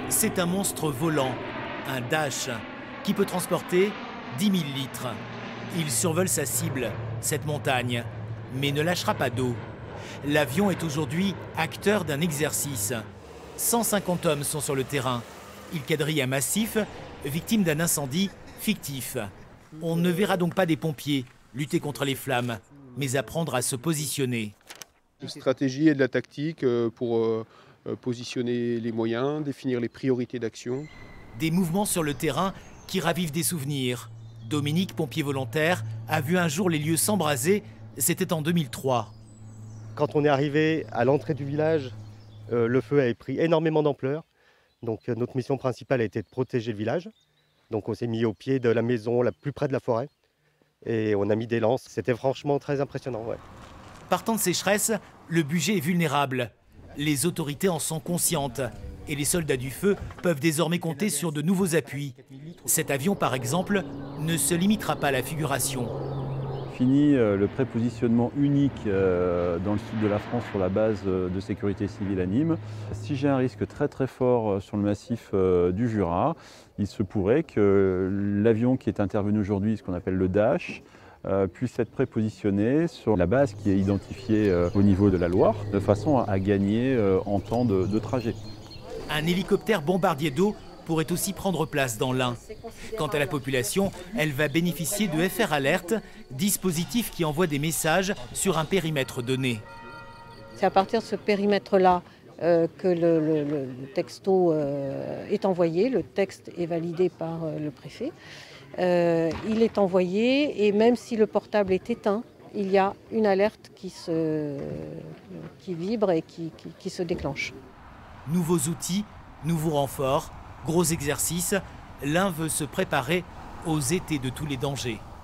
C'est un monstre volant, un Dash, qui peut transporter 10 000 litres. Il survole sa cible, cette montagne, mais ne lâchera pas d'eau. L'avion est aujourd'hui acteur d'un exercice. 150 hommes sont sur le terrain. Ils quadrillent un massif, victime d'un incendie fictif. On ne verra donc pas des pompiers lutter contre les flammes, mais apprendre à se positionner. De stratégie et de la tactique pour positionner les moyens, définir les priorités d'action. Des mouvements sur le terrain qui ravivent des souvenirs. Dominique, pompier volontaire, a vu un jour les lieux s'embraser, c'était en 2003. Quand on est arrivé à l'entrée du village, le feu avait pris énormément d'ampleur. Donc notre mission principale a été de protéger le village. Donc on s'est mis au pied de la maison la plus près de la forêt et on a mis des lances. C'était franchement très impressionnant. Ouais. Par temps de sécheresse, le budget est vulnérable. Les autorités en sont conscientes et les soldats du feu peuvent désormais compter sur de nouveaux appuis. Cet avion, par exemple, ne se limitera pas à la figuration. Fini le prépositionnement unique dans le sud de la France sur la base de sécurité civile à Nîmes. Si j'ai un risque très très fort sur le massif du Jura, il se pourrait que l'avion qui est intervenu aujourd'hui, ce qu'on appelle le Dash, puisse être prépositionné sur la base qui est identifiée au niveau de la Loire, de façon à gagner en temps de trajet. Un hélicoptère bombardier d'eau pourrait aussi prendre place dans l'Ain. Quant à la population, elle va bénéficier de FR Alert, dispositif qui envoie des messages sur un périmètre donné. C'est à partir de ce périmètre-là que le texto est envoyé. Le texte est validé par le préfet. Il est envoyé et même si le portable est éteint, il y a une alerte qui vibre et qui se déclenche. Nouveaux outils, nouveaux renforts, gros exercices, l'Ain veut se préparer aux étés de tous les dangers.